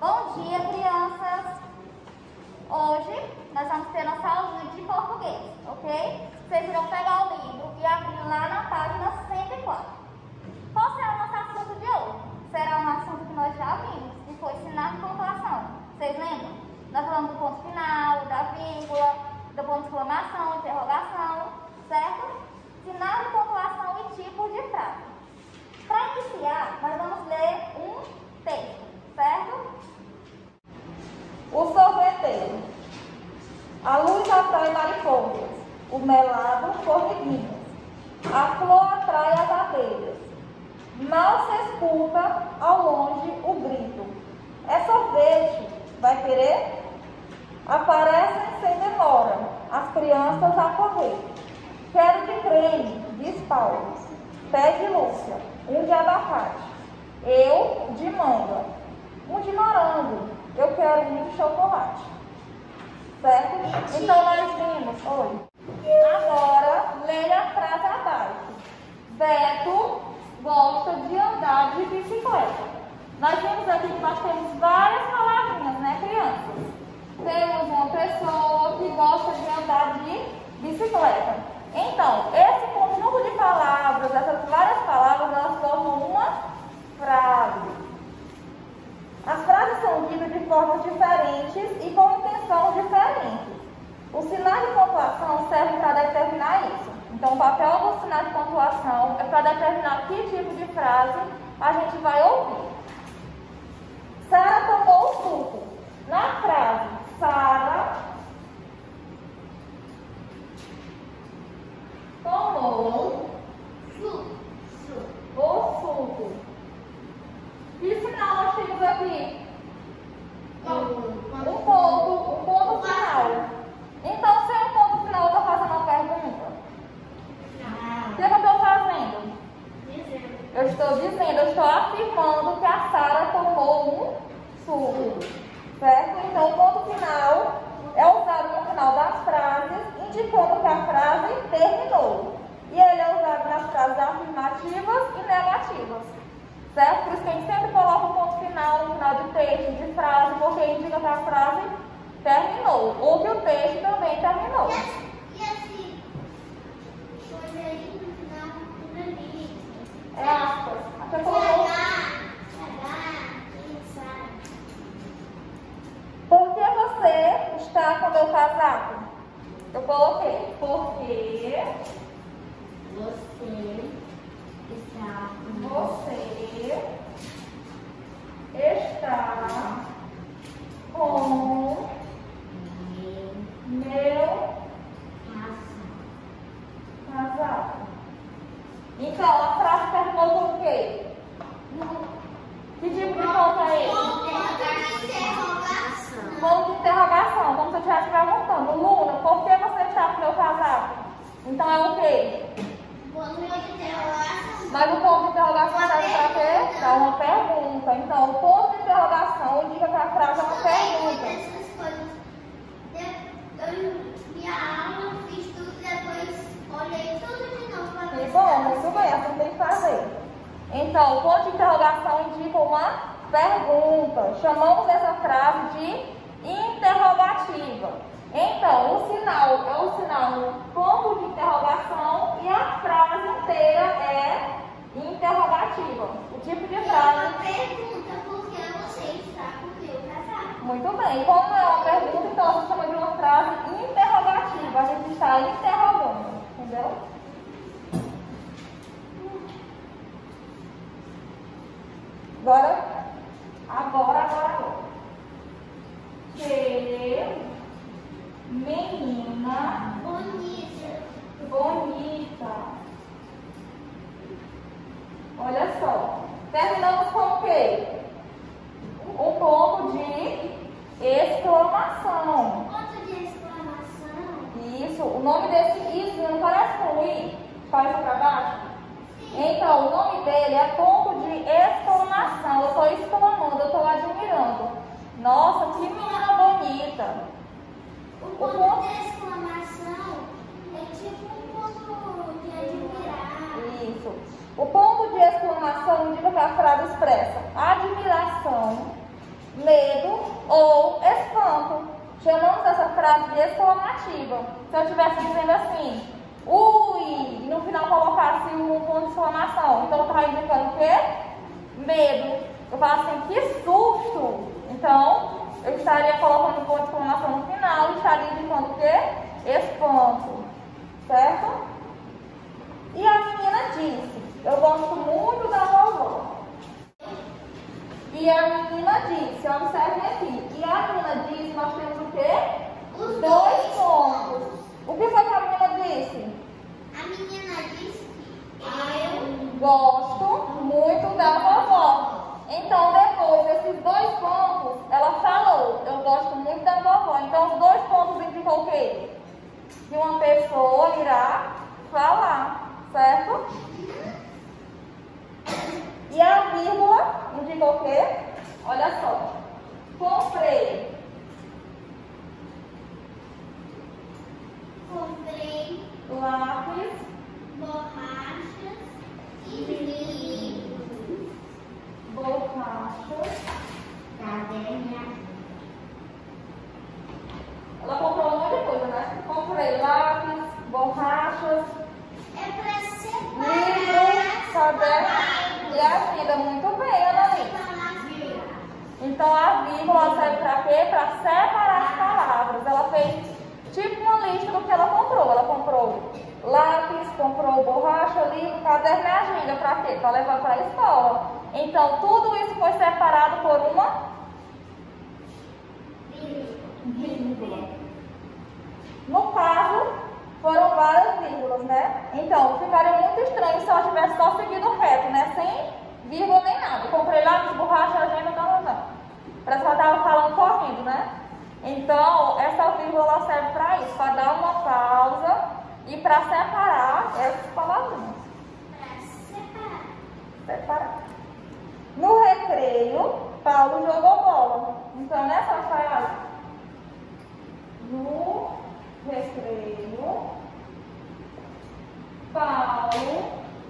Bom dia, crianças! Hoje nós vamos ter nossa aulinha de português, ok? Vocês irão pegar o livro e abrir lá na página 104. Qual será o nosso assunto de hoje? Será um assunto que nós já vimos, que foi sinal de pontuação. Vocês lembram? Nós falamos do ponto final, da vírgula, do ponto de exclamação, interrogação, certo? Sinal de pontuação e tipos de frase. Para iniciar, nós vamos ler um texto, certo? O sorveteiro. A luz atrai mariposas, o melado formiguinhas, a flor atrai as abelhas. Mal se escuta ao longe o grito. É sorvete, vai querer? Aparecem sem demora as crianças a correr. Quero de creme, diz Paulo. Pede Lúcia, um de abacate. Eu de manga, um de morango. Eu quero um de chocolate. Certo? Então nós vimos. Oi. Agora, leia a frase abaixo. Beto gosta de andar de bicicleta. Nós vimos aqui que nós temos várias palavrinhas, né, crianças? Temos uma pessoa que gosta de andar de bicicleta. Então, esse conjunto de palavras, essas várias palavras, elas formam uma frase. As frases são ditas de formas diferentes e com intenções diferentes. O sinal de pontuação serve para determinar isso. Então, o papel do sinal de pontuação é para determinar que tipo de frase a gente vai ouvir. Sara tomou o suco. Na frase, Sara tomou o suco. Que sinal nós temos aqui? Um ponto final. Então, sem um ponto final, eu estou fazendo uma pergunta. O que eu estou fazendo? Eu estou dizendo, eu estou afirmando que a Sara tomou um suco. Certo? Então, o ponto final é usado no final das frases, indicando que a frase terminou. E ele é usado nas frases afirmativas e negativas. Certo? Por isso que a gente sempre coloca o ponto final no final de texto, de frase, porque indica que a frase terminou, ou que o texto também terminou. E assim, coisa aí no final do limite. É aspas. Aqui eu coloquei. Por que você está com meu casaco? Eu coloquei. Porque você está com meu casaco. Então, a frase terminou com o quê? Que tipo de ponto é esse? Ponto de interrogação. Como se eu estivesse perguntando. Luna, por que você está com meu casaco? Então é o quê? Mas o ponto de interrogação serve para quê? Para uma pergunta. Então, o ponto de interrogação indica que a frase é uma pergunta. Minha aula, fiz tudo, depois olhei tudo de novo para ver. Bom, muito bem, assim tem que fazer. Então, o ponto de interrogação indica uma pergunta. Chamamos essa frase de interrogativa. Então, o sinal é o sinal ponto de interrogação e a frase inteira é interrogativa. O tipo de frase. Pergunta por que você está com o meu casaco. Muito bem. Como é uma pergunta, então a gente chama de uma frase interrogativa. A gente está interrogando. Entendeu? Agora. Que menina bonita. Olha só. Terminamos com o quê? Um ponto de exclamação. Ponto de exclamação. Isso. O nome desse isso não parece com o i? Faz para baixo? Então, o nome dele é ponto de exclamação. Eu estou exclamando, eu estou admirando. Nossa, que menina bonita. O ponto de exclamação é tipo um ponto de admirar. Isso. O ponto de exclamação indica que a frase expressa admiração medo ou espanto. Chamamos essa frase de exclamativa. Se eu estivesse dizendo assim, ui, e no final colocasse um ponto de exclamação, então eu estava indicando o quê? Medo. Eu falo assim, que susto! Então, eu estaria colocando um ponto de exclamação no final e estaria indicando o quê? Espanto. Certo? E a menina disse, eu gosto muito da vovó. E a menina disse, observem aqui. E a menina disse, nós temos o quê? Os Dois pontos. O que foi que a menina disse? A menina disse que eu Gosto muito da vovó. Então, depois desses 2 pontos, ela falou, eu gosto muito da vovó. Então, os 2 pontos indicam o quê? Que uma pessoa irá falar, certo? E a vírgula indica o quê? Olha só. Comprei lápis, borrachas e livros. borrachas. Caderno. Ela comprou um monte de coisa, né? Comprei lápis, borrachas, É pra livros, caderno e agenda. Muito bem, Annalise. Então a vírgula serve para quê? Para separar as palavras. Ela fez tipo uma lista do que ela comprou. Ela comprou lápis, comprou borracha, livro, caderno e agenda. Para quê? Para levar para a escola. Então tudo isso foi separado por uma vírgula. No caso, foram várias vírgulas, né? Então ficaria muito estranho se ela tivesse só seguido reto, né? Sem vírgula nem nada. Comprei lápis, borracha, agenda, não. Parece que ela estava falando correndo, né? Então, essa vírgula ela serve para isso, para dar uma pausa e para separar essas palavrinhas. Separar. No recreio, Paulo jogou bola. Então, nessa frase, no recreio, Paulo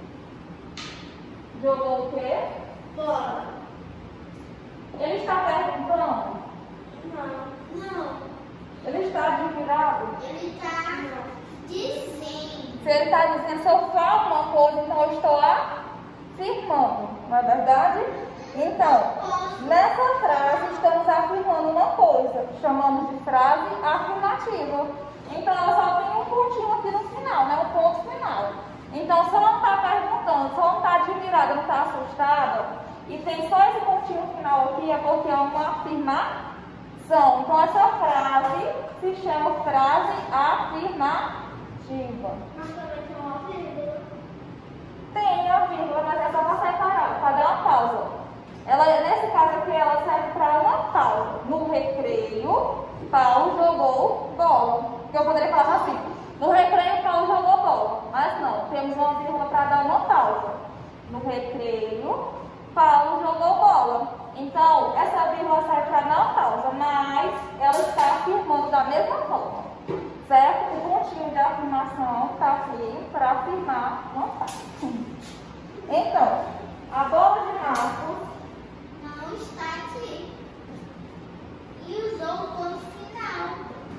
jogou o quê? Bola. Ele está perguntando? Não. Ele está admirado? Ele tá dizendo. Se ele está dizendo, se eu falo uma coisa, então eu estou afirmando, não é verdade? Então, nessa frase estamos afirmando uma coisa, chamamos de frase afirmativa. Então, ela só tem um pontinho aqui no final, né? Um ponto final. Então, se ela não está perguntando, se ela não está admirada, não está assustada, e tem só esse pontinho final aqui, é porque é uma afirmação. Então, essa frase se chama frase afirmativa. Mas também tem uma vírgula. Tem a vírgula, mas é só para separar, para dar uma pausa. Ela, nesse caso aqui, ela serve para uma pausa. No recreio, Paulo jogou bola. Que eu poderia falar assim, no recreio, Paulo jogou bola. Mas não, temos uma vírgula para dar uma pausa. No recreio, Paulo jogou bola. Então, essa vírgula serve para dar uma pausa, mas ela está afirmando da mesma forma. Certo? O pontinho de afirmação está aqui para afirmar uma frase. Então, a bola de Marcos Não está aqui. E usou o ponto final.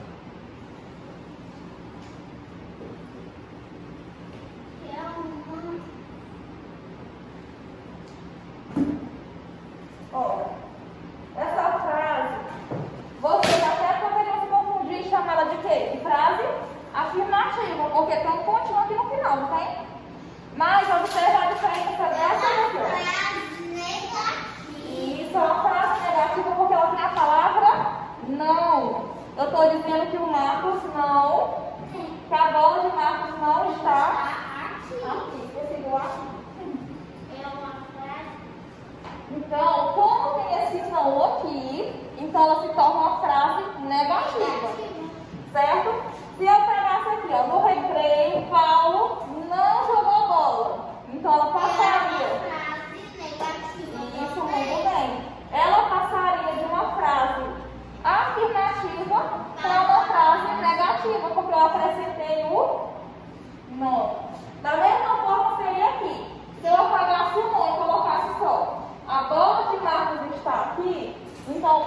Que é uma. Olha, essa frase, vocês até poderiam se confundir e chamar ela de quê? De frase afirmativa, porque tem um pontinho aqui no final, não tem? Mas observa a diferença dessa aqui, ó. Frase negativa. Isso é uma frase negativa porque ela tem a palavra não. Eu estou dizendo que o Marcos não, que a bola de Marcos não está aqui. Esse igual. É uma frase. Então, como tem esse não aqui, então ela se torna uma frase negativa, certo? Se eu pegasse aqui, ó, no recreio, Paulo não jogou bola, então ela passaria. Isso, muito bem. Ela passaria de uma frase afirmativa para uma frase negativa, porque eu acrescentei o não. Da mesma forma seria aqui. Se eu apagasse o não e colocasse só a bola de Marcos está aqui, então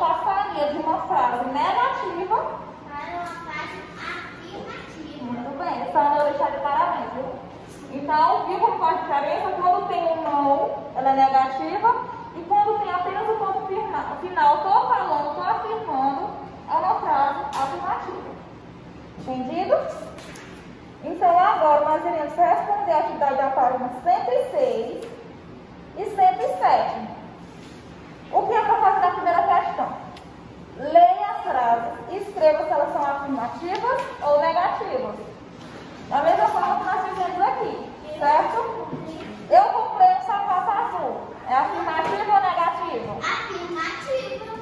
nós iremos responder a atividade da página 106 e 107. O que é para fazer na primeira questão? Leia as frases e escreva se elas são afirmativas ou negativas. Da mesma forma que nós fizemos aqui, certo? Eu comprei um sapato azul. É afirmativo ou negativo? Afirmativo.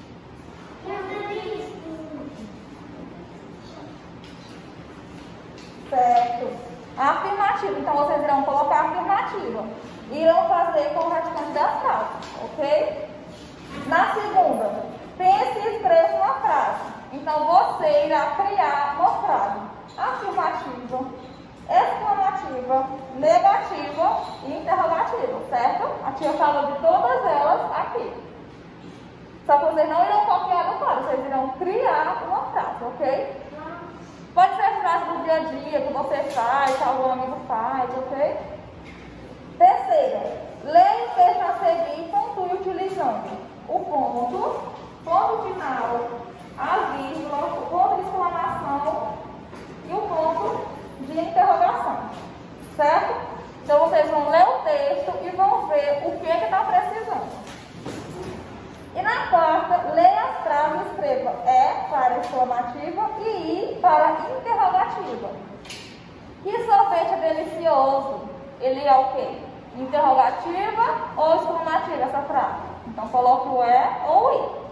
Certo. Afirmativo. Então vocês irão colocar afirmativa. Irão fazer corretamente das frases, ok? Na segunda, pense e escreva uma frase. Então você irá criar uma frase afirmativa, exclamativa, negativa e interrogativa, certo? A tia falou de todas elas aqui. Só que vocês não irão copiar do quadro, vocês irão criar uma frase, ok? Pode ser frase do dia a dia que você faz, que algum amigo faz, ok? Terceira, leia o texto a seguir e pontue utilizando o ponto final, a vírgula, o ponto de exclamação e o ponto de interrogação, certo? Então vocês vão ler o texto e vão ver o que está precisando. E na quarta, leia as frases e escreva E para exclamativa e I para interrogativa. Que sorvete é delicioso? Ele é o quê? Interrogativa ou exclamativa essa frase? Então coloque o E ou I.